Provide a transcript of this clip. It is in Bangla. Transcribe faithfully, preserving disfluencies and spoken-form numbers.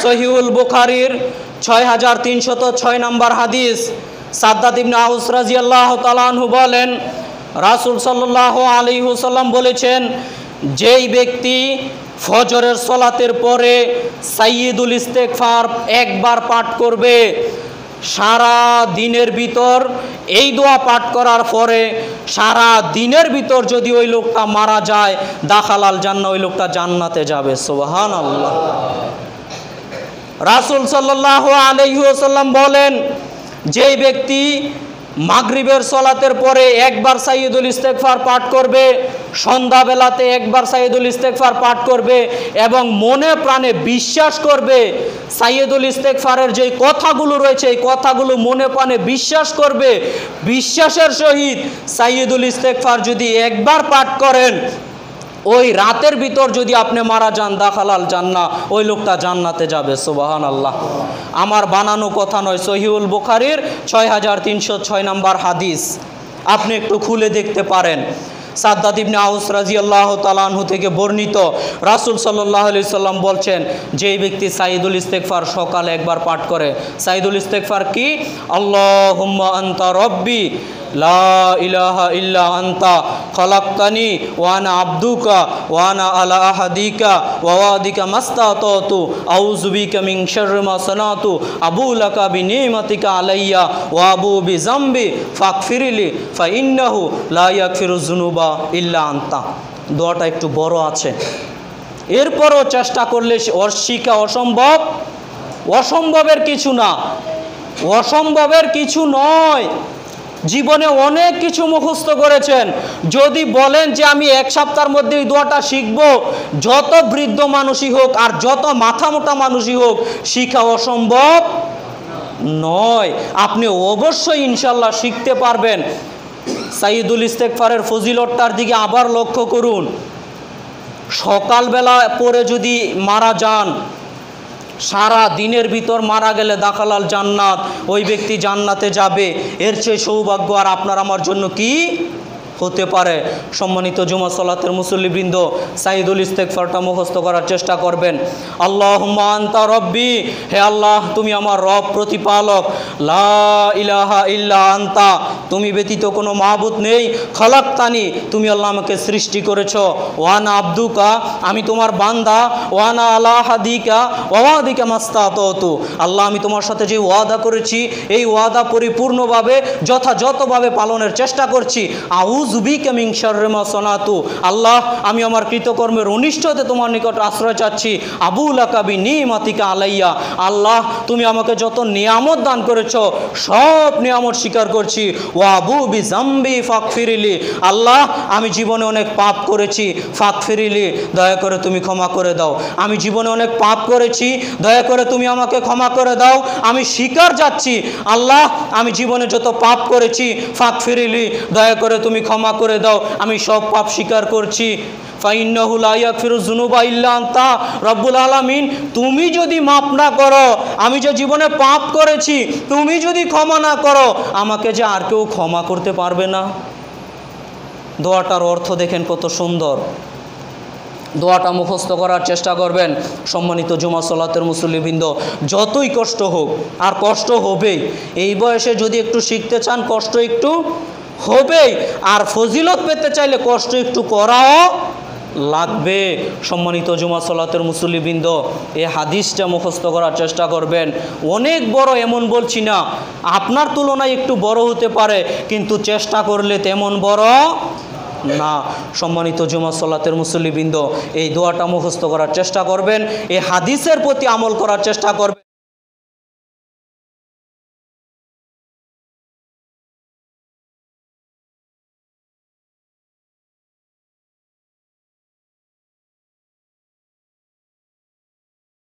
সহিহুল বুখারীর ছয় হাজার তিনশত ছয় নম্বর হাদিস। সাদ্দাত ইবনে আউস রাদিয়াল্লাহু তাআলা আনহু বলেন, রাসূল সাল্লাল্লাহু আলাইহি ওয়াসাল্লাম বলেছেন, যেই ব্যক্তি ফজরের সালাতের পরে সাইয়্যিদুল ইস্তেগফার একবার পাঠ করবে, সারা দিনের ভিতর এই দোয়া পাঠ করার পরে সারা দিনের ভিতর যদি ওই লোকটা মারা যায়, দাখালাল জান্নাহ, ওই লোকটা জান্নাতে যাবে। সুবহানাল্লাহ। রাসূল সাল্লাল্লাহু আলাইহি ওয়াসাল্লাম বলেন, যেই ব্যক্তি মাগরিবের সালাতের পরে একবার সাইয়্যিদুল ইস্তেগফার পাঠ করবে, সন্ধ্যাবেলাতে একবার সাইয়্যিদুল ইস্তেগফার পাঠ করবে এবং মনে প্রাণে বিশ্বাস করবে, সাইয়্যিদুল ইস্তেগফারের যেই কথাগুলো রয়েছে এই কথাগুলো মনে প্রাণে বিশ্বাস করবে, বিশ্বাসের সহিত সাইয়্যিদুল ইস্তেগফার যদি একবার পাঠ করেন, ওই রাতের ভিতর যদি আপনি মারা যান, দাখালাল জান্নাহ, ওই লোকটা জান্নাতে যাবে। সুবহানাল্লাহ। আমার বানানো কথা নয়, সহিহুল বুখারীর ছয় হাজার তিনশো ছয় নম্বর হাদিস, আপনি একটু খুলে দেখতে পারেন। সাদ্দাত ইবনে আউস রাদিয়াল্লাহু তাআলা আনহু থেকে বর্ণিত, রাসূল সাল্লাল্লাহু আলাইহি সাল্লাম বলছেন, যেই ব্যক্তি সাইয়্যিদুল ইস্তেগফার সকালে একবার পাঠ করে, সাইয়্যিদুল ইস্তেগফার কি? আল্লাহুম্মা আনতা রব্বি লা ইলাহা ইল্লা আনতা খালাকতানি ওয়া আনা আবদুকা ওয়া আনা আলা আহাদিকা ওয়া ওয়াদিকা মাস্তাতাতু আউযু বিকা মিন শাররি মা সানাতু আবু লাকা বিনিমাতিকা আলাইয়া ওয়া আবু বিযামবি ফাগফিরলি ফা ইন্নাহু লা ইয়াগফিরুয যুনুবা ইল্লা আনতা। দোয়াটা একটু বড় আছে, এরপরও চেষ্টা করলে শিখা অসম্ভব। অসম্ভবের কিছু না, অসম্ভবের কিছু নয়। জীবনে অনেক কিছু মুখস্থ করেছেন, যদি বলেন যে আমি এক সপ্তাহের মধ্যে এই দোয়াটা শিখব, যত বৃদ্ধ মানুষই হোক আর যত মাথা মোটা মানুষই হোক, শিখা অসম্ভব নয়। আপনি অবশ্যই ইনশাল্লাহ শিখতে পারবেন। সাইয়্যিদুল ইস্তেগফারের ফজিলতটার দিকে আবার লক্ষ্য করুন। সকালবেলা পরে যদি মারা যান, সারা দিনের ভিতর মারা গেলে দাখালাল জান্নাত, ওই ব্যক্তি জান্নাতে যাবে। এর চেয়ে সৌভাগ্য আর আপনার আমার জন্য কি হতে পারে? সম্মানিত জুমা সালাতের মুসল্লিবৃন্দ, সাইয়্যিদুল ইস্তেগফারটা মুখস্থ করার চেষ্টা করবেন। আল্লাহুম্মা আনতা রব্বি, হে আল্লাহ তুমি আমার রব, প্রতিপালক। লা ইলাহা ইল্লা আনতা, তুমি ব্যতীত কোনো মাবুদ নেই। খালাকতানি, তুমি আল্লাহ আমাকে সৃষ্টি করেছো। ওয়ানা আবদুকা, আমি তোমার বান্দা। ওয়ানা আলা আহাদিকা ওয়া ওয়াদিকা মাস্তাতাতু, আল্লাহ আমি তোমার সাথে যে ওয়াদা করেছি এই ওয়াদা পরিপূর্ণভাবে যথাযথভাবে পালনের চেষ্টা করছি। আউযু বিকা মিন শাররি মা সানাতু, আল্লাহ আমি আমার কৃতকর্মের অনিষ্ট হতে তোমার নিকট আশ্রয় চাচ্ছি। আবু লাকা বিনিমাতিকা আলাইয়া, আল্লাহ তুমি আমাকে যত নিয়ামত দান করেছো সব নিয়ামত স্বীকার করছি। ওয়া আবু বিযামবি ফাগফিরলি, আল্লাহ আমি জীবনে অনেক পাপ করেছি, ফাগফিরলি দয়া করে তুমি ক্ষমা করে দাও। আমি জীবনে অনেক পাপ করেছি, দয়া করে তুমি আমাকে ক্ষমা করে দাও। আমি স্বীকার যাচ্ছি আল্লাহ আমি জীবনে যত পাপ করেছি, ফাগফিরলি দয়া করে তুমি ক্ষমা করে দাও। আমি সব পাপ স্বীকার করছি। ফাইন্নাহু লা ইয়াগফিরুয যুনুবা ইল্লা আনতা, রব্বুল আলামিন তুমি যদি মাফ না করো, আমি যে জীবনে পাপ করেছি তুমি যদি ক্ষমা না করো, আমাকে যে আর কেউ ক্ষমা করতে পারবে না। দোয়াটার অর্থ দেখেন কত সুন্দর। দোয়াটা মুখস্থ করার চেষ্টা করবেন। সম্মানিত জুমা সালাতের মুসল্লিবৃন্দ, যতই কষ্ট হোক, আর কষ্ট হবেই, এই বয়সে যদি একটু শিখতে চান কষ্ট একটু হবেই, আর ফজিলত পেতে চাইলে কষ্ট একটু করাও লাগবে। সম্মানিত জুমা সালাতের মুসল্লিবৃন্দ, এই হাদিসটা মুখস্থ করার চেষ্টা করবেন। অনেক বড় এমন বলছি না, আপনার তুলনায় একটু বড় হতে পারে, কিন্তু চেষ্টা করলে তেমন বড় না। সম্মানিত জুমা সালাতের মুসল্লিবৃন্দ, এই দোয়াটা মুখস্থ করার চেষ্টা করবেন, এই হাদিসের প্রতি আমল করার চেষ্টা করবেন।